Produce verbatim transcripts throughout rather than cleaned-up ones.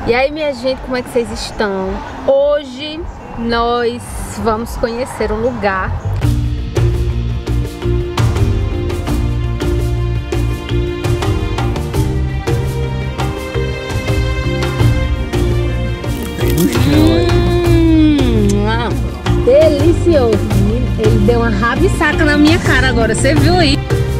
E aí, minha gente, como é que vocês estão? Hoje nós vamos conhecer um lugar hum, delicioso. Ele deu uma rabisaca na minha cara agora, você viu aí?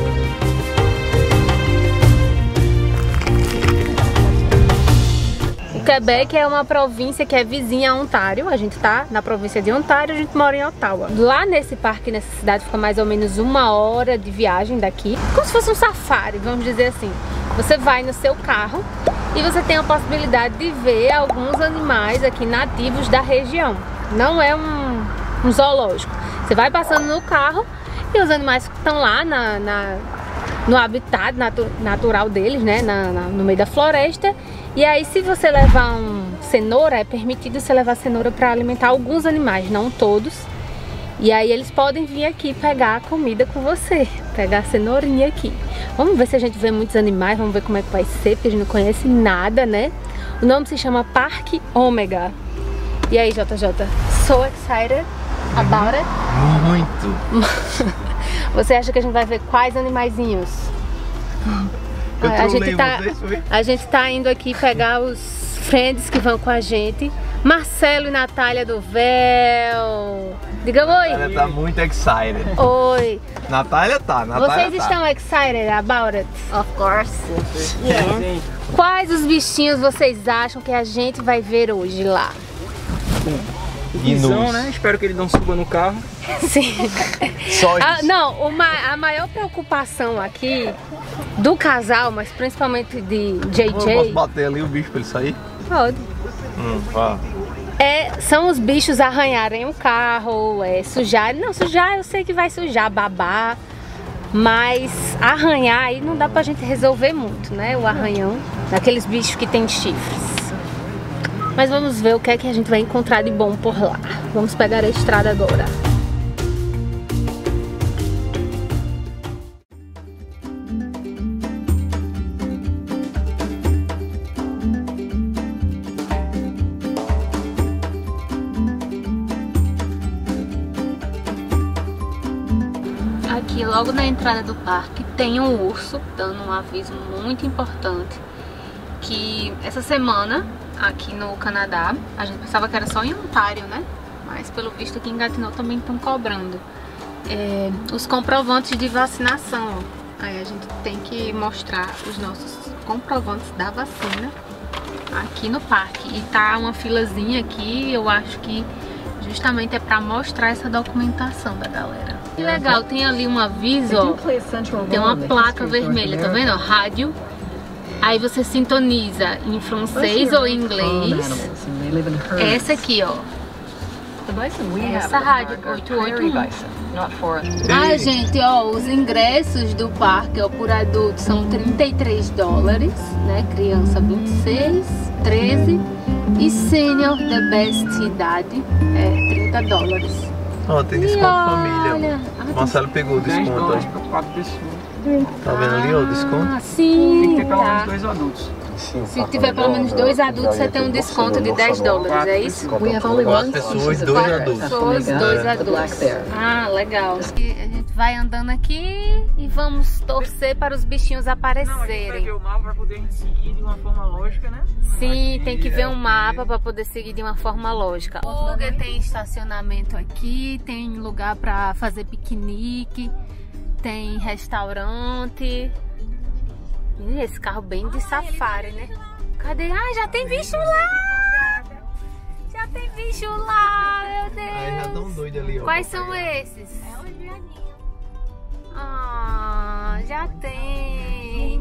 Quebec é uma província que é vizinha a Ontário. A gente tá na província de Ontário, a gente mora em Ottawa. Lá nesse parque, nessa cidade, fica mais ou menos uma hora de viagem daqui. Como se fosse um safari, vamos dizer assim. Você vai no seu carro e você tem a possibilidade de ver alguns animais aqui nativos da região. Não é um, um zoológico. Você vai passando no carro e os animais estão lá na, na, no habitat natu, natural deles, né? Na, na, no meio da floresta. E aí, se você levar um cenoura, é permitido você levar cenoura para alimentar alguns animais, não todos. E aí eles podem vir aqui pegar a comida com você, pegar a cenourinha aqui. Vamos ver se a gente vê muitos animais, vamos ver como é que vai ser, porque a gente não conhece nada, né? O nome se chama Parque Ômega. E aí, J J, so excited about it? Muito! Você acha que a gente vai ver quais animaizinhos? Eu a, gente tá, vocês, a gente tá indo aqui pegar os friends que vão com a gente. Marcelo e Natália do Véu. Diga oi. Ela tá muito excited. Oi. Natália tá, Natália Vocês tá. estão excited about it? Of course. Yeah. Quais os bichinhos vocês acham que a gente vai ver hoje lá? O guizão, né? Espero que ele não suba no carro. Sim. Só Ah, isso. não, uma, a maior preocupação aqui do casal, mas principalmente de J Eu posso J, bater ali o bicho pra ele sair? pode. Hum, ó. É, são os bichos arranharem o carro, é, sujar. Não, sujar eu sei que vai sujar, babar. Mas arranhar aí não dá pra gente resolver muito, né? O arranhão daqueles bichos que tem chifres. Mas vamos ver o que é que a gente vai encontrar de bom por lá. Vamos pegar a estrada agora. Aqui logo na entrada do parque tem um urso dando um aviso muito importante que essa semana aqui no Canadá, a gente pensava que era só em Ontário, né? Mas pelo visto aqui em Gatineau também estão cobrando é, os comprovantes de vacinação. Aí a gente tem que mostrar os nossos comprovantes da vacina aqui no parque. E tá uma filazinha aqui, eu acho que justamente é para mostrar essa documentação da galera. Que legal, tem ali um aviso, ó, tem uma placa vermelha, tá vendo? Ó, rádio. Aí você sintoniza em francês ou em inglês. Essa aqui, ó. Essa rádio oito oito um. Ah, gente, ó, os ingressos do parque, ó, por adulto são trinta e três dólares, né? Criança vinte e seis, treze e sênior the best idade é trinta dólares. Ó, tem desconto família. Olha, O Marcelo pegou o dez desconto dólares aí. para quatro pessoas. Tá vendo ali, ó, o desconto? Ah, sim, Tem que ter pelo tá. menos dois adultos. Se tiver pelo menos dois adultos, você tem um desconto de dez dólares, é isso? Quatro pessoas, dois Quatro adultos. pessoas, dois É. adultos. Ah, legal. E a gente vai andando aqui e vamos torcer para os bichinhos Não, a gente vai aparecerem. ver o mapa para poder seguir de uma forma lógica, né? Sim, Aqui tem que ver é um o mapa para poder seguir de uma forma lógica. Tem estacionamento aqui, tem lugar para fazer piquenique, tem restaurante. Ih, esse carro bem de safari, né? Cadê? Ai, já tem bicho lá! Já tem bicho lá, meu Deus! Aí já tão doido ali, ó. Quais são esses? É os viadinhos. Ah, já tem.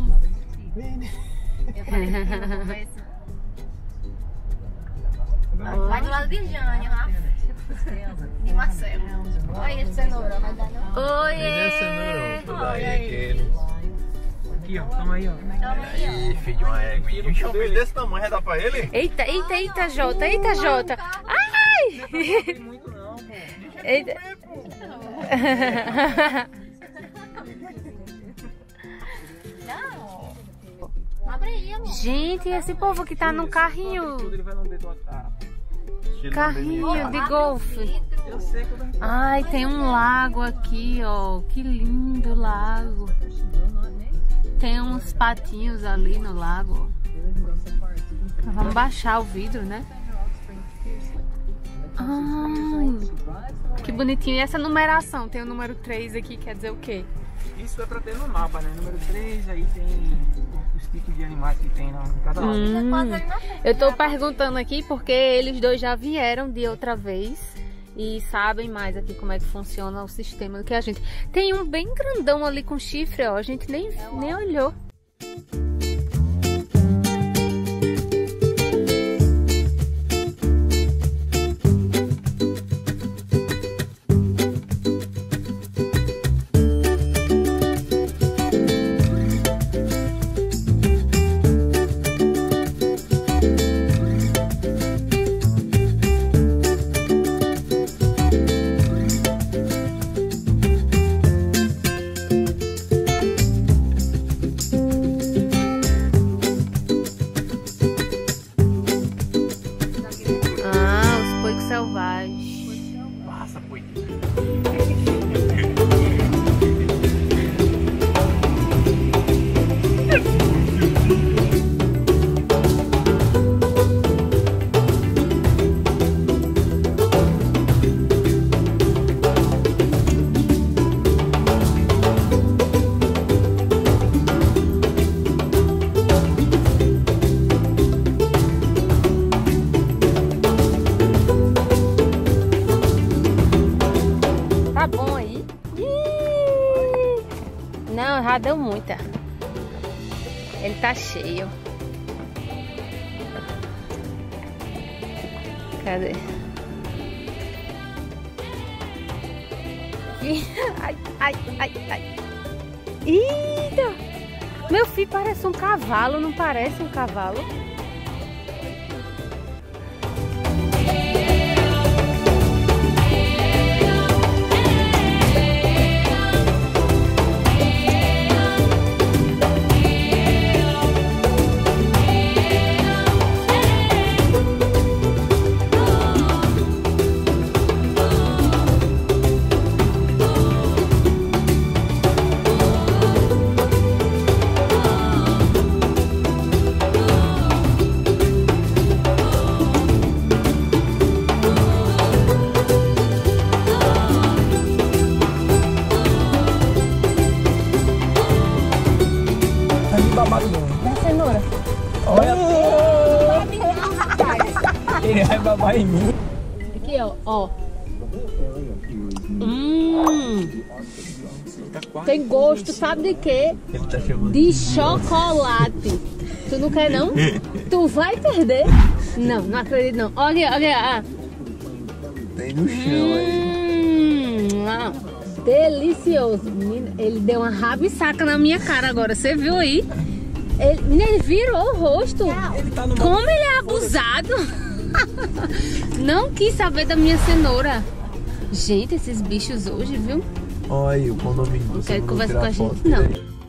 Vai do lado de Jane, Rafa. E Marcelo. Olha esse cenoura, vai dar não? Oi! Ele é cenourão, tudo aí, aquele. Aqui, ó. Toma aí, ó. Aí, filho de uma égua. Bicho, um bicho desse tamanho já dá pra ele? Eita, eita, eita, Jota, eita, Jota. Ai! Não tem muito não, pô. Eita. Gente, esse povo que tá num carrinho. Carrinho de golfe. Ai, tem um lago aqui, ó. Que lindo lago. Tem uns patinhos ali no lago. Vamos baixar o vidro, né? Ai, que bonitinho. E essa numeração? Tem o número três aqui, quer dizer o quê? Isso é pra ter no mapa, né? Número três, aí tem os tipos de animais que tem na cada lado. Hum, eu tô perguntando aqui porque eles dois já vieram de outra vez e sabem mais aqui como é que funciona o sistema do que a gente. Tem um bem grandão ali com chifre, ó. A gente nem, nem olhou. Já deu muita. Ele tá cheio. Cadê? Ai, ai, ai, ai. Eita! Meu filho parece um cavalo, não parece um cavalo? Ele vai babar em mim. Aqui, ó, ó. Hum. Tem gosto, sabe de quê? De chocolate. Tu não quer, não? Tu vai perder? Não, não acredito, não. Olha, olha. Ah. Tem no chão aí. Hum, ah, delicioso. Menina, ele deu uma rabisaca na minha cara agora. Você viu aí? Ele, ele virou o rosto. Ele tá no Como ele é abusado. Não quis saber da minha cenoura. Gente, esses bichos hoje, viu? Olha o condomínio. Não quero conversar com a gente, não.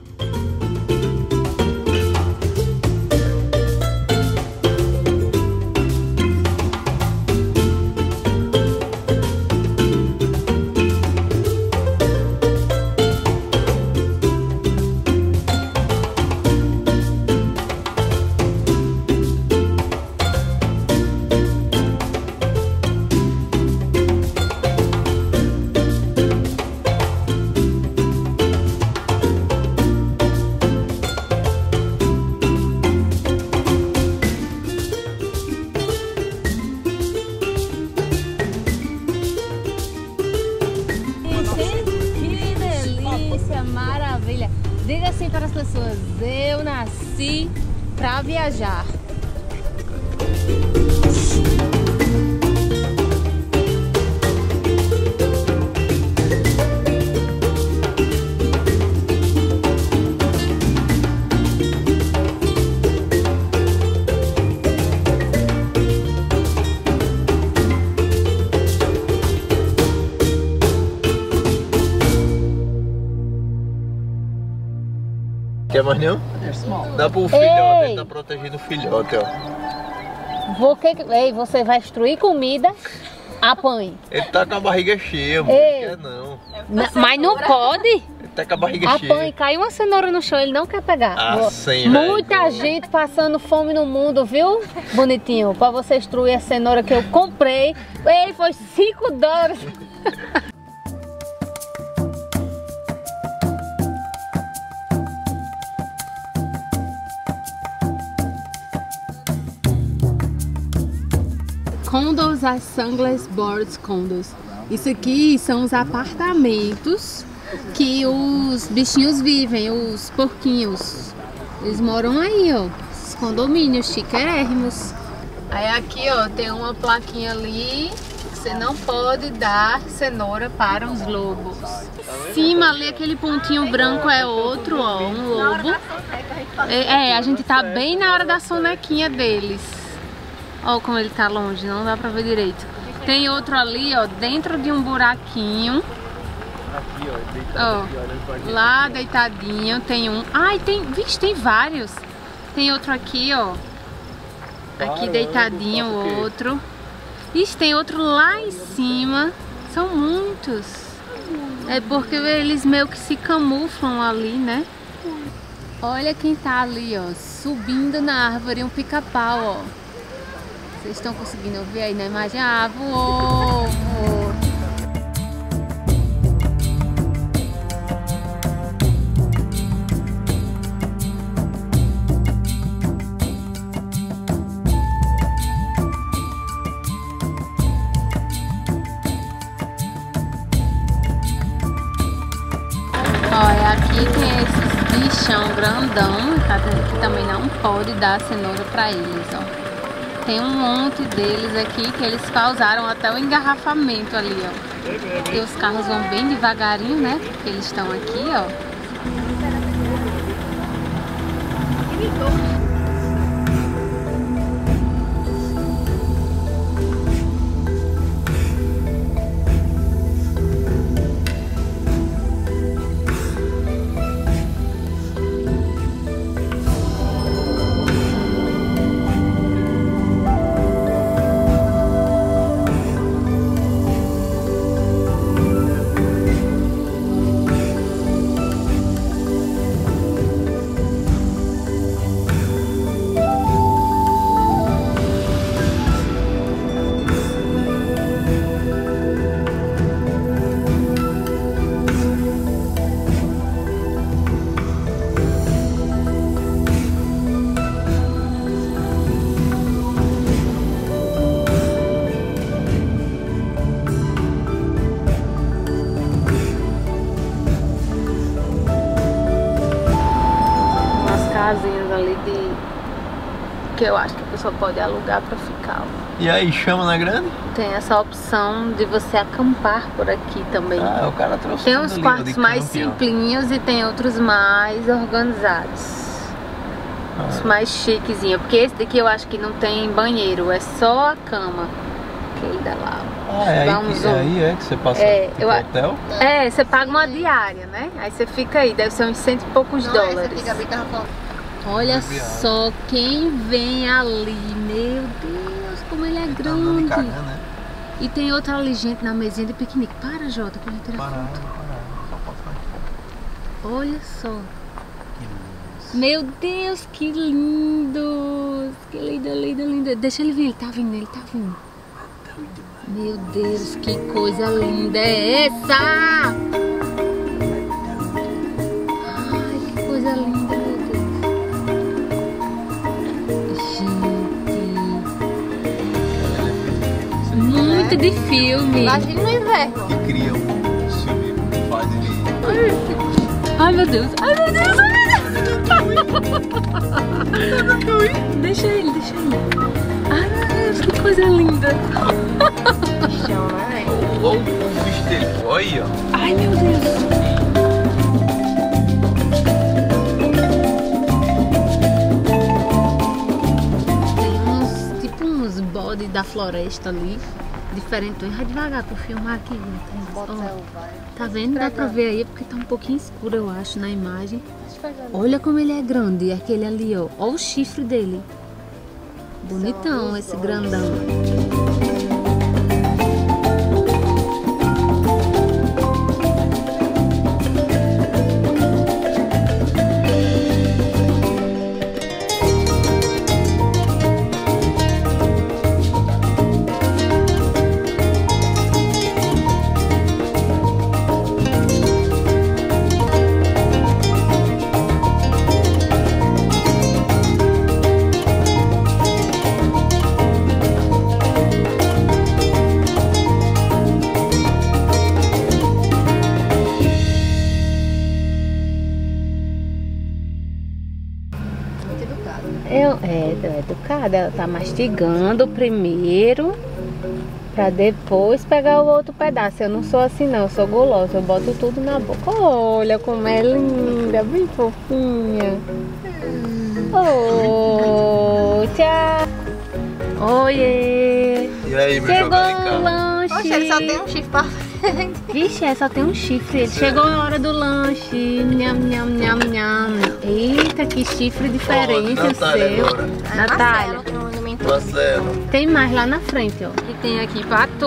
Diga assim para as pessoas: eu nasci para viajar. Quer mais não? Dá pro filhote, ele tá protegendo o filhote, ó. Vou que... Ei, você vai destruir comida? Apanhe. Ele tá com a barriga cheia, mano. Ei. Não quer não. N mas não pode. Ele tá com a barriga Apanhe, cheia. caiu uma cenoura no chão, ele não quer pegar. Ah, sim, Muita velho. gente passando fome no mundo, viu, bonitinho? Pra você destruir a cenoura que eu comprei. Ei, foi cinco dólares. Condos, as Sungless Boards Condos. Isso aqui são os apartamentos que os bichinhos vivem, os porquinhos. Eles moram aí, ó. Esses condomínios chiquérrimos. Aí aqui, ó, tem uma plaquinha ali. Você não pode dar cenoura para os lobos. Cima ali, aquele pontinho branco é outro, ó, um lobo. É, é, a gente tá bem na hora da sonequinha deles. Ó como ele tá longe, não dá pra ver direito. Tem outro ali, ó, dentro de um buraquinho. Ó, lá deitadinho, tem um. Ai, tem, vixe, tem vários. Tem outro aqui, ó. Aqui deitadinho, outro. Ixi, tem outro lá em cima. São muitos. É porque eles meio que se camuflam ali, né? Olha quem tá ali, ó, subindo na árvore, um pica-pau, ó. Vocês estão conseguindo ver aí na imagem? Ah, voou, voou. Olha, aqui tem esses bichão grandão, tá vendo que também não pode dar cenoura pra eles, ó. Tem um monte deles aqui que eles causaram até o engarrafamento ali, ó. E os carros vão bem devagarinho, né? Porque eles estão aqui, ó. Casinhas ali de que eu acho que a pessoa pode alugar pra ficar. E aí, chama na grande? Tem essa opção de você acampar por aqui também. Ah, o cara trouxe Tem tudo uns ali, quartos de mais camping, ó. simplinhos e tem outros mais organizados. Ah. Os mais chiquezinhos. Porque esse daqui eu acho que não tem banheiro, é só a cama. Que ele dá lá. Ah, é Dá aí, um que, zoom. é aí é que você passa É, tipo eu a- hotel? É, você paga uma diária, né? Aí você fica aí, deve ser uns cento e poucos dólares. Olha só quem vem ali, meu Deus, como ele é Ele tá andando e grande. cagando, né? E tem outra ali, gente, na mesinha de piquenique. Para, Jota, pra gente tirar Parado, foto. parado. Só pode fazer. Olha só. Que luz. Meu Deus, que lindo. Que lindo, lindo, lindo. Deixa ele vir, ele tá vindo, ele tá vindo. Meu Deus, que coisa linda é essa? Ai, que coisa linda, meu Deus. Gente. Muito de filme. Imagina no inverno. Que cria um filme, faz ele... Ai, meu Deus. Ai, meu Deus. Ai, meu Deus. Deixa ele, deixa ele. Ai, meu Deus, que coisa linda. Chão, né? Olha o bicho dele, olha. Ai, meu Deus. Tem uns, tipo uns bodes da floresta ali, diferentões. Vai devagar pra eu filmar aqui, gente. Ó, tá vendo? Dá pra ver aí, porque tá um pouquinho escuro, eu acho, na imagem. Olha como ele é grande, aquele ali, ó. Olha o chifre dele. Bonitão esse grandão. Eu, é, é educada, ela tá mastigando primeiro pra depois pegar o outro pedaço. Eu não sou assim não, eu sou gulosa, eu boto tudo na boca. Olha como é linda, bem fofinha. Oh, tchau. Oiê. E aí, meu chegou jovem, o lanche. Poxa, ele só tem um chifre pra frente. Vixe, é, só tem um chifre. Ele chegou a hora do lanche. Nham, nham, nham, nham. Eita, que chifre diferente o seu. Agora. Natália. Marcelo, que não alimentou. Marcelo. Tem mais lá na frente, ó. Que tem aqui pra tu.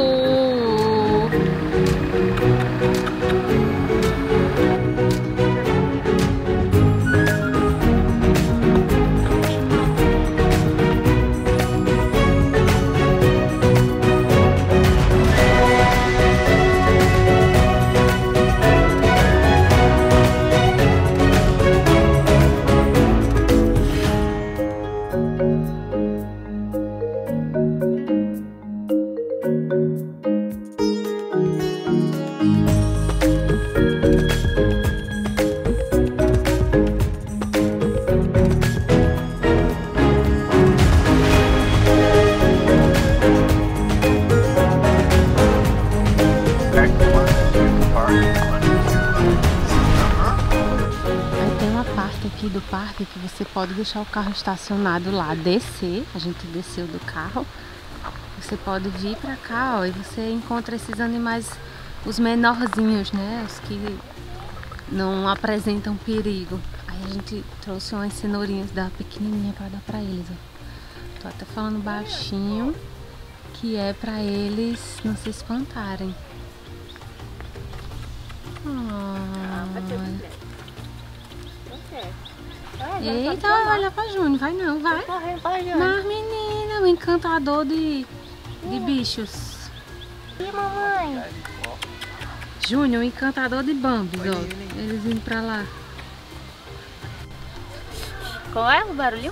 Aqui do parque que você pode deixar o carro estacionado lá, descer, a gente desceu do carro, você pode vir pra cá, ó, e você encontra esses animais, os menorzinhos, né, os que não apresentam perigo. Aí a gente trouxe umas cenourinhas da pequenininha pra dar pra eles, ó. Tô até falando baixinho, que é pra eles não se espantarem. Oh. Eita, olha pra Júnior, vai não, vai. Mas menina, o encantador de, de bichos. E mamãe? Júnior, o encantador de Bambis, ó. Eles indo pra lá. Qual é o barulho?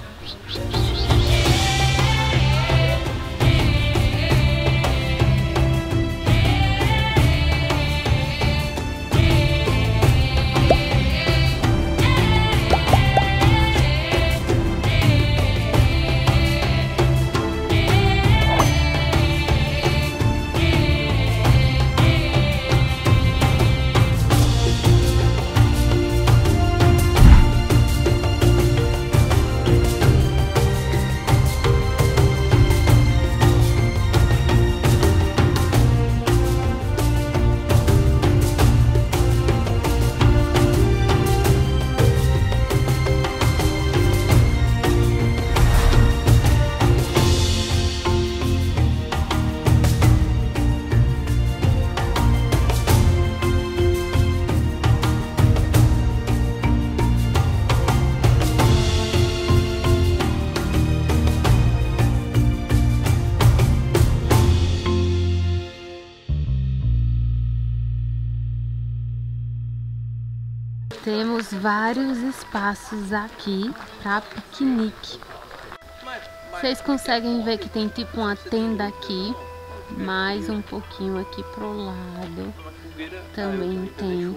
Temos vários espaços aqui para piquenique. Vocês conseguem ver que tem tipo uma tenda aqui, mais um pouquinho aqui pro lado também tem.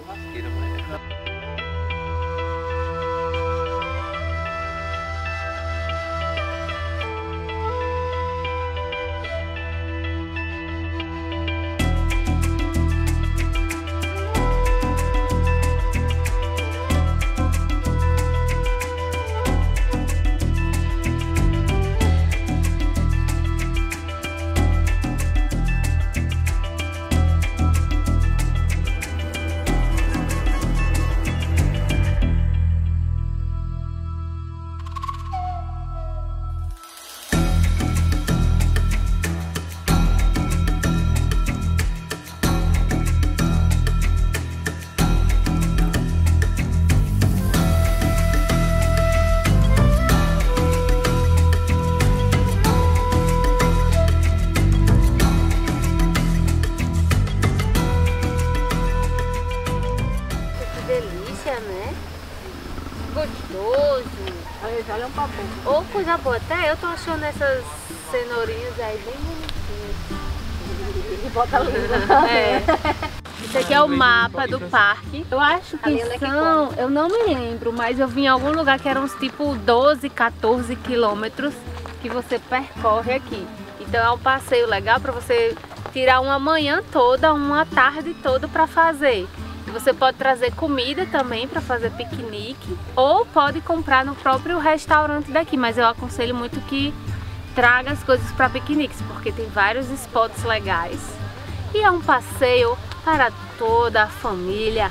Ô, coisa boa. Até eu tô achando essas cenourinhas aí bem bonitinhas. E bota a língua. É. Esse aqui é o mapa do parque. Eu acho que são, eu não me lembro, mas eu vi em algum lugar que eram uns tipo doze, quatorze quilômetros que você percorre aqui. Então é um passeio legal para você tirar uma manhã toda, uma tarde toda para fazer. E você pode trazer comida também para fazer piquenique ou pode comprar no próprio restaurante daqui, mas eu aconselho muito que traga as coisas para piqueniques, porque tem vários spots legais. E é um passeio para toda a família.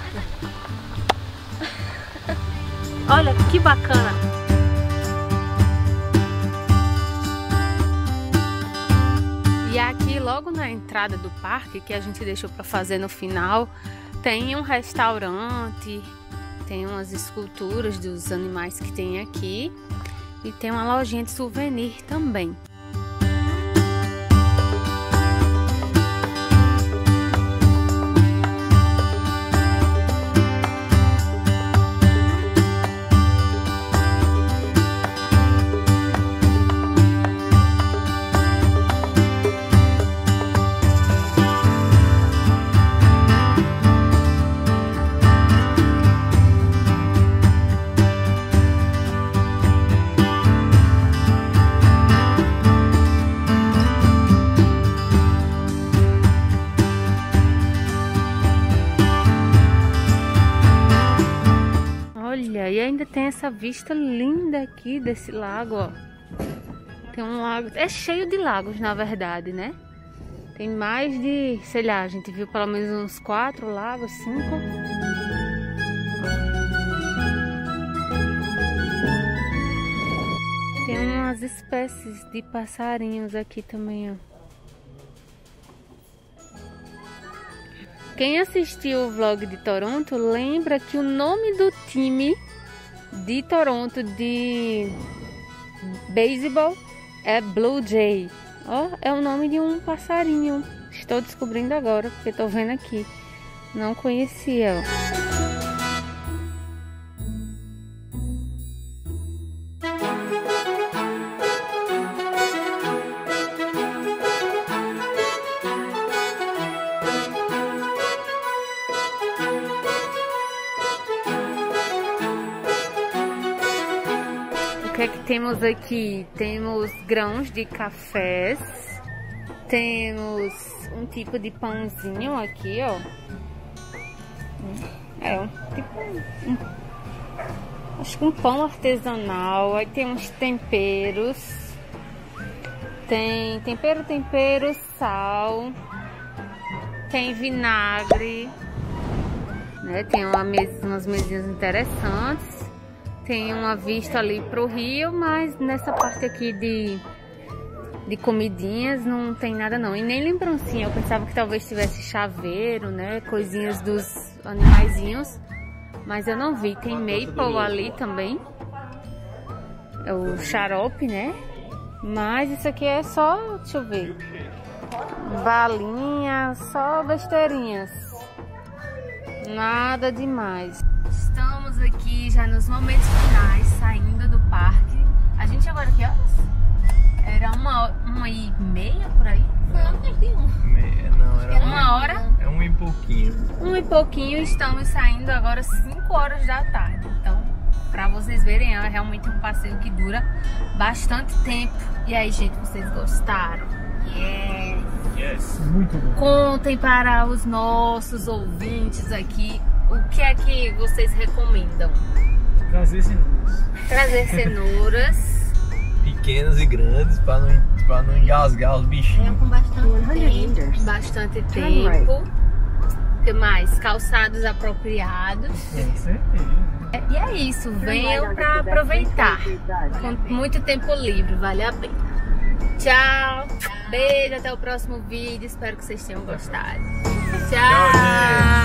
Olha que bacana! E aqui logo na entrada do parque, que a gente deixou para fazer no final, tem um restaurante, tem umas esculturas dos animais que tem aqui e tem uma lojinha de souvenir também. E ainda tem essa vista linda aqui desse lago, ó. Tem um lago, é cheio de lagos na verdade, né? Tem mais de, sei lá, a gente viu pelo menos uns quatro lagos, cinco. Tem umas espécies de passarinhos aqui também, ó. Quem assistiu o vlog de Toronto lembra que o nome do time de Toronto de beisebol é Blue Jay. Ó, é o nome de um passarinho. Estou descobrindo agora, porque estou vendo aqui. Não conhecia, ó. O que é que temos aqui? Temos grãos de cafés, temos um tipo de pãozinho aqui, ó. É um tipo um, acho que um pão artesanal. Aí tem uns temperos, tem tempero, tempero, sal, tem vinagre, né? Tem uma mesa, umas mesinhas interessantes. Tem uma vista ali pro rio, mas nessa parte aqui de, de comidinhas não tem nada não. E nem lembrancinha, eu pensava que talvez tivesse chaveiro, né? Coisinhas dos animaizinhos, mas eu não vi. Tem maple ali também, é o xarope, né? Mas isso aqui é só, deixa eu ver, balinha, só besteirinhas. Nada demais. Estamos aqui já nos momentos finais, saindo do parque. A gente agora que horas? Era uma, uma e meia por aí? Foi antes de um. Meia, não, era Uma uma hora? É um e pouquinho. Um e pouquinho, estamos saindo agora cinco horas da tarde. Então, pra vocês verem, é realmente um passeio que dura bastante tempo. E aí, gente, vocês gostaram? Yes! Yes. Muito bom. Contem para os nossos ouvintes aqui o que é que vocês recomendam. Trazer cenouras. Trazer cenouras. Pequenas e grandes, pra não, pra não engasgar os bichinhos. É com bastante tempo. Bastante tempo. O que mais? Calçados apropriados. Com certeza. E é isso, venham para aproveitar. Com muito tempo livre, vale a pena. Tchau, beijo, até o próximo vídeo. Espero que vocês tenham gostado. Tchau.